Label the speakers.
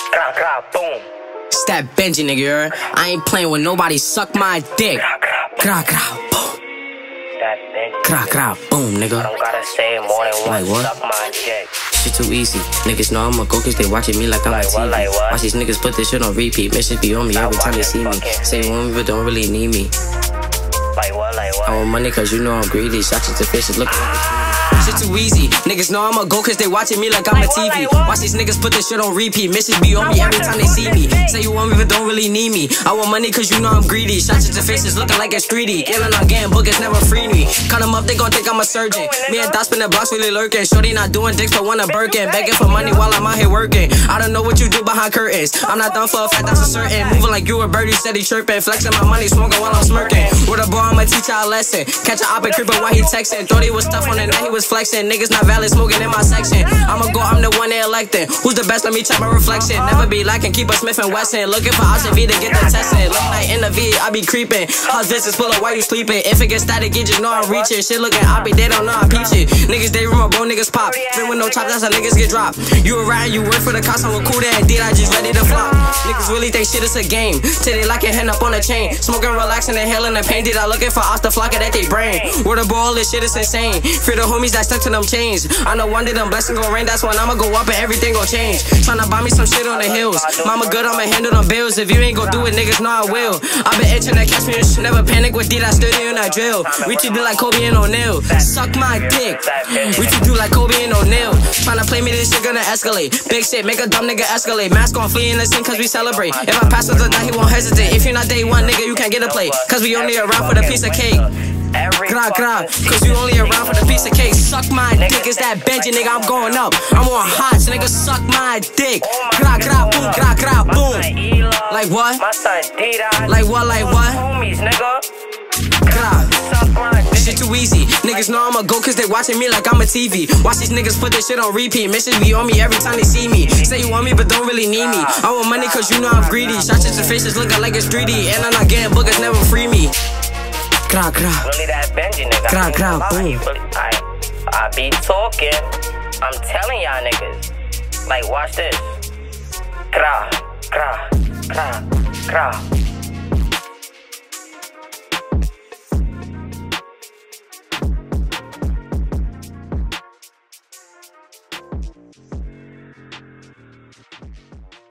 Speaker 1: Boom.
Speaker 2: It's that Benji, nigga, you heard? I ain't playing with nobody, suck my dick. Gra, gra, boom.
Speaker 1: That Benji.
Speaker 2: Gra, gra, boom, nigga.
Speaker 1: I don't gotta say it more than once.
Speaker 2: Like what?
Speaker 1: Suck my dick.
Speaker 2: Shit too easy. Niggas know I'ma go cause they watching me like I'm
Speaker 1: Like
Speaker 2: a
Speaker 1: what,
Speaker 2: TV.
Speaker 1: like what?
Speaker 2: Watch these niggas put this shit on repeat. Bitches be on me every time they see me. Say you want me but don't really need me.
Speaker 1: Like what, like what?
Speaker 2: I want money cause you know I'm greedy. Shots to fishes look shit too easy. Niggas know I'ma go cause they watching me like I'm a TV. Watch these niggas put this shit on repeat. Missions be on me every time they see me. Say you want me but don't really need me. I want money cause you know I'm greedy. Shots to faces looking like it's 3D. Killing on game, bookers never free me. Cut them up, they gon' think I'm a surgeon. Me and Dot spin the blocks really lurking. Shorty not doing dicks but want a Birkin. Begging for money while I'm out here working. I don't know what you do behind curtains. I'm not done for a fact, that's a certain. Moving like you a birdie, steady chirping. Flexing my money, smoking while I'm smirking. With a boy, I'ma teach y'all a lesson. Catch a op and creeper while he texting. Thought he was stuff on the night, he was flexing. Niggas not valid, smoking in my section. I'ma go, I'm the one they elected. Who's the best? Let me check my reflection. Never be lacking, keep a Smith and Wesson. Looking for option V to get the testing. Late night in the V, I be creeping. House visits full of while you sleeping. If it gets static, you just know I'm reaching. Shit looking oppy, they don't know I peach it. Niggas they rumor, bro, niggas pop. Been with no chop, that's how niggas get dropped. You a rat, you work for the cops, I'm a cool that indeed, I just ready to flop. Niggas really think shit is a game. Till they like it, hand up on the chain. Smoking, relaxing, inhaling the pain. Did I looking for off the flock at they brain? Where the ball, this shit is insane. Fear the homies that stuck to them chains. I know one day them blessings gon' rain, that's when I'ma go up and everything gon' change. Tryna buy me some shit on the hills. Mama good, I'ma handle them bills. If you ain't gon' do it, niggas know I will. I been itching to catch me and shit. Never panic with D, I stood in that drill. We treat you like Kobe and O'Neal. Suck my dick. We treat you like Kobe and O'Neal. Tryna play me, this shit gonna escalate. Big shit, make a dumb nigga escalate. Mask on, flee in the scene cause we celebrate. If I pass with the night, he won't hesitate. If you're not day one, nigga, you can't get a play. Cause we only around for the piece of cake. Gra, gra, cause you only around for the piece of cake. Suck my dick, it's that Benji, nigga, I'm going up. I'm on hot, nigga, suck my dick. Gra, gra, boom, gra, gra, boom. Like what? Like what, like what? Gra. Shit too easy. Niggas know I'ma go cause they watching me like I'm a TV. Watch these niggas put this shit on repeat. Missions be on me every time they see me. Say you want me but don't really need me. I want money cause you know I'm greedy. Shots at your faces looking like it's 3D. And I'm not getting bookers, never free me. Gra, gra.
Speaker 1: Really that Benji, nigga.
Speaker 2: Gra, gra, boom.
Speaker 1: I be talking. I'm telling y'all niggas. Like, watch this. Gra, gra, gra, gra.